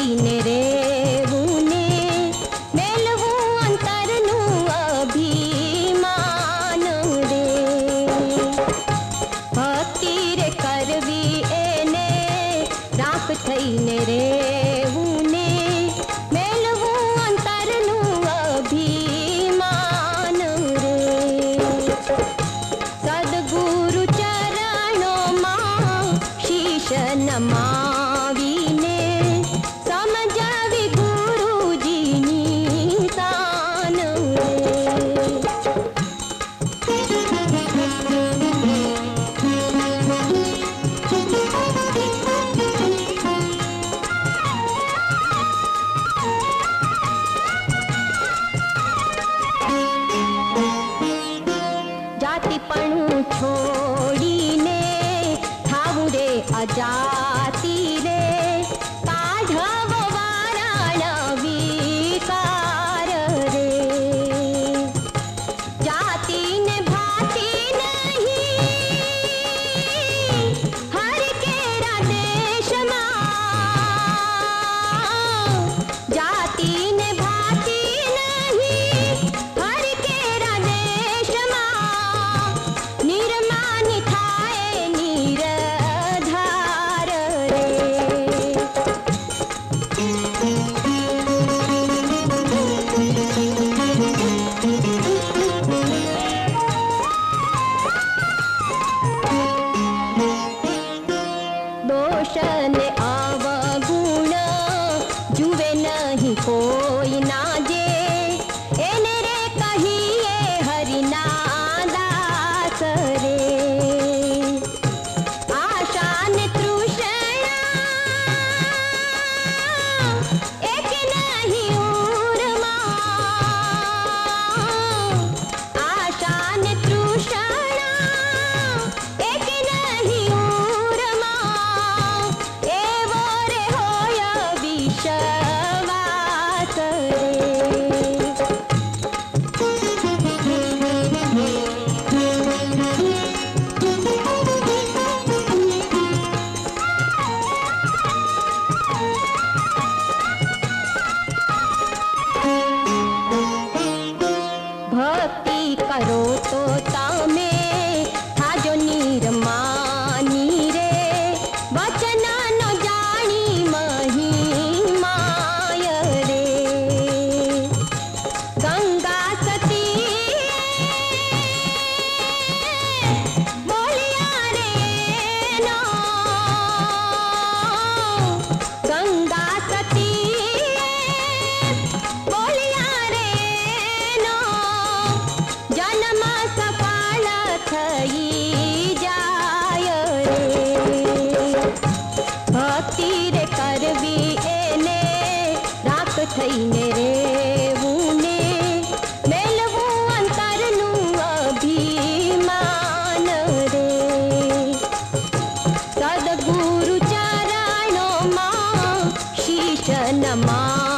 થઈને રેવુંને મેલવું અંતરનું અભિમાન રે ભક્તિ રે કરવી એને રાખ થઈને રેવુંને મેલવું અંતરનું અભિમાન રે સદગુરુ ચરણોમાં શીશ નમાવીને સમજાવી ગુરુજીની શાન જાતિપણું છોડીને થાવું રે અજાતિ રે કાઢવો વારાણ વિકાર રે જાતિને ભાતિ નહીં હર કેરા દેશમાં જાતિને ભાતિ નહીં હર કેરા દેશમાં નિર્માની થાય નિરધાર રે દોષ ને અવગુણ જુએ નહીં કોઈ ના જે એને રે કહીએ હરિના દાસ રે આશા ને તૃષ્ણા એક નહીં ઉરમાં આશા ને તૃષ્ણા એક નહીં ઉરમાં એવો રે હોય વિશ્વાસ રે ભક્તિ કરો તો તમે થાજો નિર્માની રે વચનનો જાણી મહિમાય રે ગંગા સતી બોલ્યા રે નો ગંગા સતી બોલ્યા રે નો જન્મ સફળ થઈ જાય રે ભક્તિ રે કરવી એને રાખ થઈને રેવુંને મેલવું અંતરનું અભિમાન રે સદગુરુ ચરણોમાં શીશ નમા